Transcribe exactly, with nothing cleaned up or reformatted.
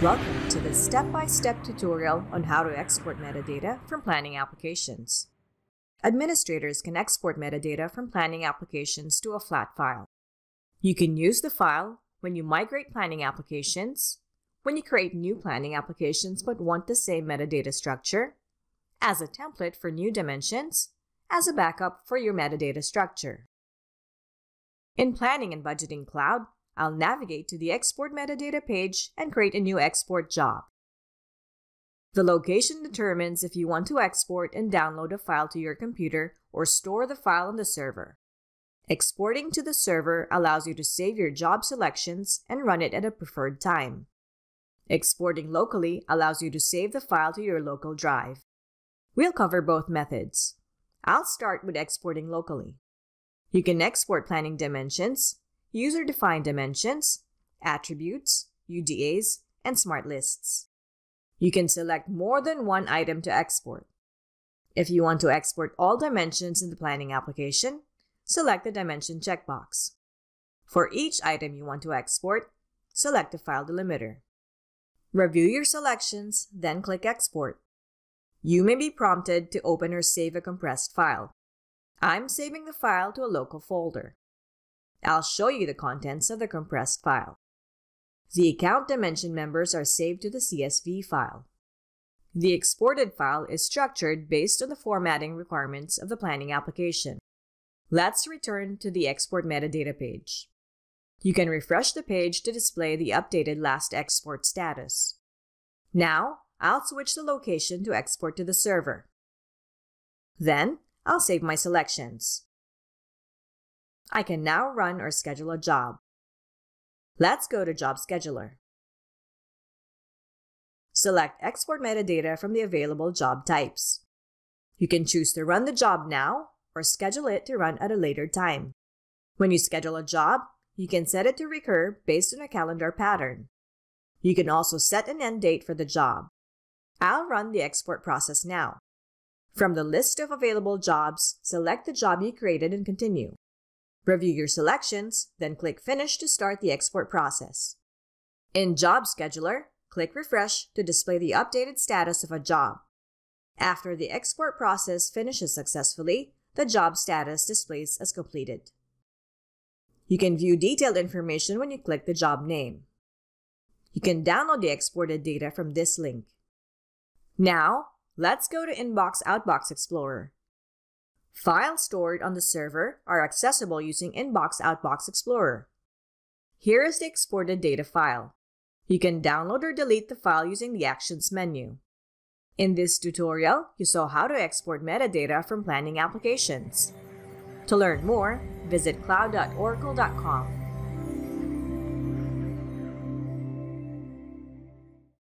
Welcome to this step-by-step tutorial on how to export metadata from planning applications. Administrators can export metadata from planning applications to a flat file. You can use the file when you migrate planning applications, when you create new planning applications but want the same metadata structure, as a template for new dimensions, as a backup for your metadata structure. In Planning and Budgeting Cloud, I'll navigate to the Export Metadata page and create a new export job. The location determines if you want to export and download a file to your computer or store the file on the server. Exporting to the server allows you to save your job selections and run it at a preferred time. Exporting locally allows you to save the file to your local drive. We'll cover both methods. I'll start with exporting locally. You can export planning dimensions, user-defined dimensions, attributes, U D As, and smart lists. You can select more than one item to export. If you want to export all dimensions in the planning application, select the dimension checkbox. For each item you want to export, select the file delimiter. Review your selections, then click Export. You may be prompted to open or save a compressed file. I'm saving the file to a local folder. I'll show you the contents of the compressed file. The account dimension members are saved to the C S V file. The exported file is structured based on the formatting requirements of the planning application. Let's return to the Export Metadata page. You can refresh the page to display the updated last export status. Now, I'll switch the location to export to the server. Then, I'll save my selections. I can now run or schedule a job. Let's go to Job Scheduler. Select Export Metadata from the available job types. You can choose to run the job now or schedule it to run at a later time. When you schedule a job, you can set it to recur based on a calendar pattern. You can also set an end date for the job. I'll run the export process now. From the list of available jobs, select the job you created and continue. Review your selections, then click Finish to start the export process. In Job Scheduler, click Refresh to display the updated status of a job. After the export process finishes successfully, the job status displays as completed. You can view detailed information when you click the job name. You can download the exported data from this link. Now, let's go to Inbox-Outbox Explorer. Files stored on the server are accessible using Inbox-Outbox Explorer. Here is the exported data file. You can download or delete the file using the Actions menu. In this tutorial, you saw how to export metadata from planning applications. To learn more, visit cloud dot oracle dot com.